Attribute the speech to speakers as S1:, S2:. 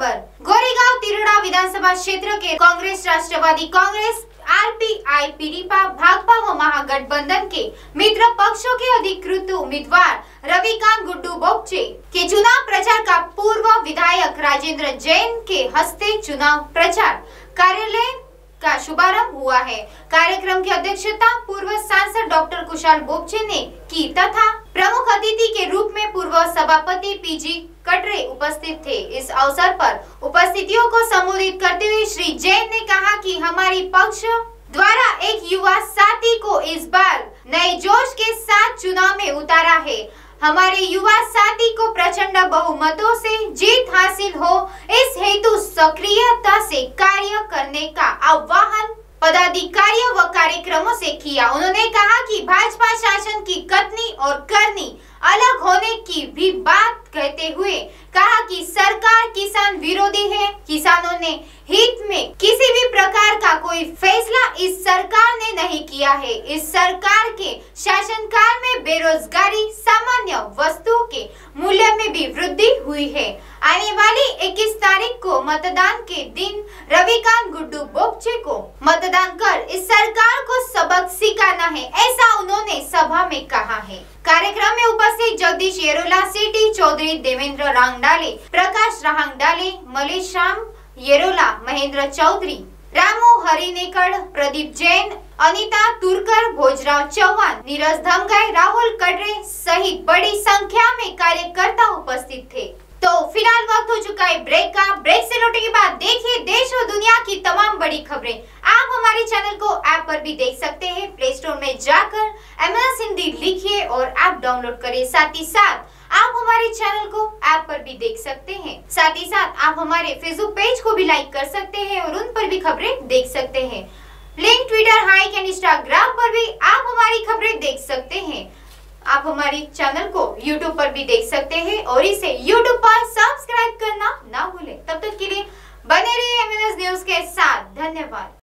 S1: खबर गोरेगांव तिरोड़ा विधानसभा क्षेत्र के कांग्रेस, राष्ट्रवादी कांग्रेस, आरपीआई, पीडीपा, भाकपा व महागठबंधन के मित्र पक्षों के अधिकृत उम्मीदवार रविकांत गुड्डू बोगचे के चुनाव प्रचार का पूर्व विधायक राजेंद्र जैन के हस्ते चुनाव प्रचार कार्यालय का शुभारंभ हुआ है। कार्यक्रम की अध्यक्षता पूर्व सांसद डॉक्टर कुशाल बोगचे ने की तथा प्रमुख अतिथि के रूप में पूर्व सभापति पीजी कटरे उपस्थित थे। इस अवसर पर उपस्थितियों को संबोधित करते हुए श्री जैन ने कहा कि हमारी पक्ष द्वारा एक युवा साथी को इस बार नए जोश के साथ चुनाव में उतारा है। हमारे युवा साथी को प्रचंड बहुमतों से जीत हासिल हो, इस हेतु सक्रियता से कार्य करने का आह्वान पदाधिकारियों व कार्यक्रमों से किया। उन्होंने कहा कि भाजपा शासन की कथनी और करनी अलग होने की भी बात कहते हुए कहा कि सरकार किसान विरोधी है। किसानों ने हित में किसी भी प्रकार का कोई फैसला इस सरकार ने नहीं किया है। इस सरकार के शासनकाल में बेरोजगारी, सामान्य वस्तुओं के मूल्य में भी वृद्धि हुई है। आने वाली 21 तारीख को मतदान के दिन रविकांत गुड्डू बोगचे को मतदान कर इस सरकार को सबक सिखाना है, ऐसा उन्होंने सभा में कहा है। कार्यक्रम में उपस्थित जगदीश येरोला, सिटी चौधरी, देवेंद्र रांगडाले, प्रकाश रांगडाले, मलेश्याम येरोला, महेंद्र चौधरी, रामू हरिनेकड़, प्रदीप जैन, अनीता तुरकर, भोजराव चौहान, नीरज धमगाई, राहुल कटरे सहित बड़ी संख्या में कार्यकर्ता उपस्थित थे। तो फिलहाल वक्त हो चुका है ब्रेक का। ब्रेक से लौटने के बाद देखिए देश और दुनिया की तमाम बड़ी खबरें। आप हमारे चैनल को ऐप पर भी देख सकते हैं। प्ले स्टोर में जाकर एमएनएस हिंदी लिखिए और ऐप डाउनलोड करिए। साथ ही साथ आप हमारे चैनल को ऐप पर भी देख सकते हैं। साथ ही साथ आप हमारे फेसबुक पेज को भी लाइक कर सकते हैं और उन पर भी खबरें देख सकते हैं। Link Twitter, Hike and Instagram पर भी आप हमारी खबरें देख सकते हैं। आप हमारी चैनल को YouTube पर भी देख सकते हैं और इसे YouTube पर सब्सक्राइब करना ना भूलें। तब तक के लिए बने रहिए एमएनएस न्यूज के साथ। धन्यवाद।